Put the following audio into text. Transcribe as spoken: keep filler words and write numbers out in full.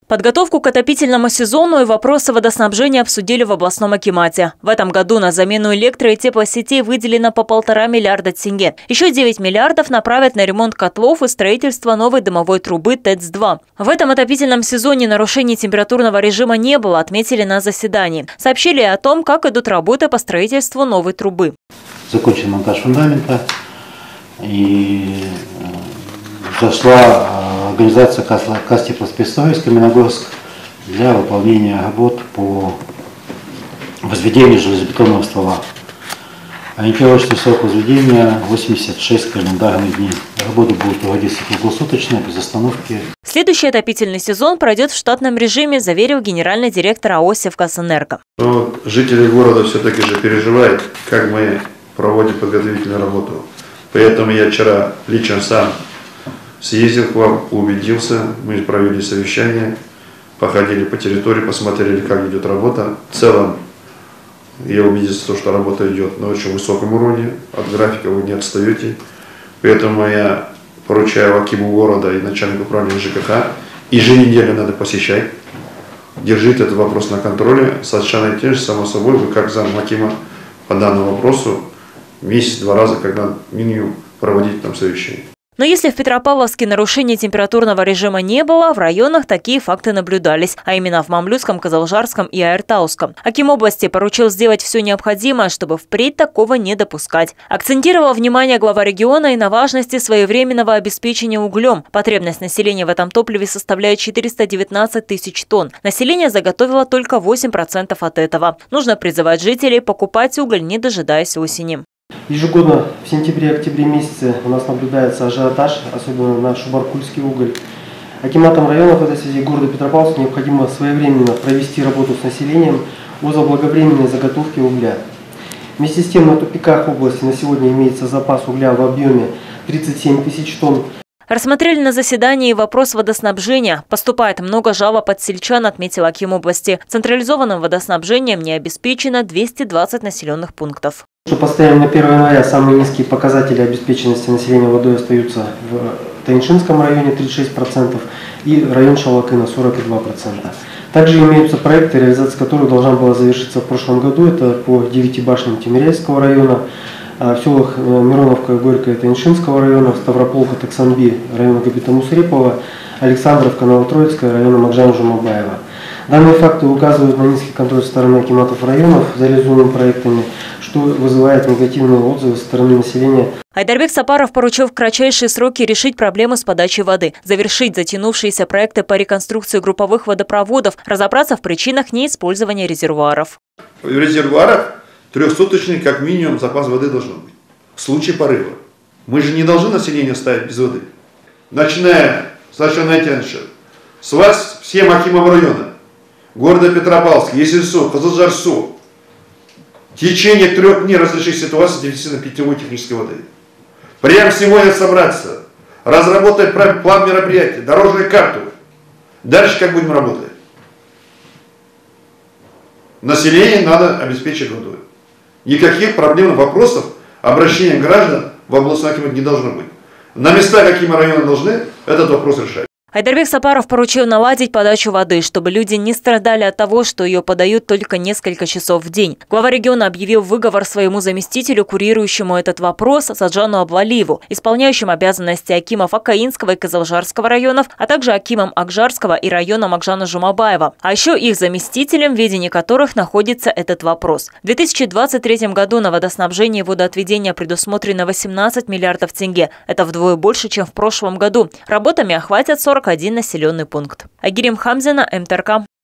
Подготовку к отопительному сезону и вопросы водоснабжения обсудили в областном акимате. В этом году на замену электро- и теплосетей выделено по полтора миллиарда тенге. Еще девять миллиардов направят на ремонт котлов и строительство новой дымовой трубы ТЭЦ два. В этом отопительном сезоне нарушений температурного режима не было, отметили на заседании. Сообщили о том, как идут работы по строительству новой трубы. Закончен монтаж фундамента и зашла организация Казтеплоспецстрой из Каменогорск для выполнения работ по возведению железобетонного ствола. Ориентировочный срок возведения восемьдесят шесть календарных дней. Работы будут проводиться круглосуточно, без остановки. Следующий отопительный сезон пройдет в штатном режиме, заверил генеральный директор АО «Севкасэнерго». Но жители города все-таки же переживают, как мы проводим подготовительную работу. Поэтому я вчера лично сам съездил к вам, убедился, мы провели совещание, походили по территории, посмотрели, как идет работа. В целом, я убедился, что работа идет на очень высоком уровне, от графика вы не отстаете. Поэтому я поручаю акиму города и начальнику управления ЖКХ, еженедельно надо посещать, держите этот вопрос на контроле. Совершенно те же, само собой, вы как зам акима по данному вопросу месяц-два раза, когда минимум проводить там совещание. Но если в Петропавловске нарушений температурного режима не было, в районах такие факты наблюдались, а именно в Мамлютском, Казалжарском и Аиртауском. Аким области поручил сделать все необходимое, чтобы впредь такого не допускать. Акцентировал внимание глава региона и на важности своевременного обеспечения углем. Потребность населения в этом топливе составляет четыреста девятнадцать тысяч тонн. Население заготовило только восемь процентов от этого. Нужно призывать жителей покупать уголь, не дожидаясь осени. Ежегодно в сентябре-октябре месяце у нас наблюдается ажиотаж, особенно на шубаркульский уголь. Акиматам районов в этой связи города Петропавловска необходимо своевременно провести работу с населением о заблаговременной заготовке угля. Вместе с тем на тупиках области на сегодня имеется запас угля в объеме тридцать семь тысяч тонн. Рассмотрели на заседании вопрос водоснабжения. Поступает много жалоб от сельчан, отметил аким области. Централизованным водоснабжением не обеспечено двести двадцать населенных пунктов. Поставим на первое января самые низкие показатели обеспеченности населения водой остаются в Тайншинском районе тридцать шесть процентов и район Шалакына сорок два процента. Также имеются проекты, реализация которых должна была завершиться в прошлом году. Это по девяти башням Тимирязевского района, в селах Мироновка, Горькая, Тайншинского района, Ставрополка, Таксанби, района Капита Мусрепова, Александровка, Новотроицкая, района Макжан-Жумабаева. Данные факты указывают на низкий контроль со стороны акиматов районов за реализуемыми проектами, что вызывает негативные отзывы со стороны населения. Айдарбек Сапаров поручил в кратчайшие сроки решить проблемы с подачей воды, завершить затянувшиеся проекты по реконструкции групповых водопроводов, разобраться в причинах неиспользования резервуаров. В резервуарах трехсуточный как минимум запас воды должен быть. В случае порыва. Мы же не должны население оставить без воды. Начиная с Ашанайтянша, с вас всем акимам района, города Петропавловск, Есельсу, Казалжарсу, в течение трех дней разрешить ситуацию с дефицитом питьевой технической воды. Прямо сегодня собраться, разработать план мероприятий, дорожную карту. Дальше как будем работать? Население надо обеспечить водой. Никаких проблем, вопросов, обращения граждан в областной акимат не должно быть. На местах акима района должны этот вопрос решать. Айдарбек Сапаров поручил наладить подачу воды, чтобы люди не страдали от того, что ее подают только несколько часов в день. Глава региона объявил выговор своему заместителю, курирующему этот вопрос, Саджану Аблалиеву, исполняющим обязанности акимов Акаинского и Казалжарского районов, а также акимом Акжарского и района Макжана Жумабаева, а еще их заместителям, в ведении которых находится этот вопрос. В две тысячи двадцать третьем году на водоснабжение и водоотведение предусмотрено восемнадцать миллиардов тенге. Это вдвое больше, чем в прошлом году. Работами охватят сорок один населенный пункт. Агирим Хамзина, МТРК.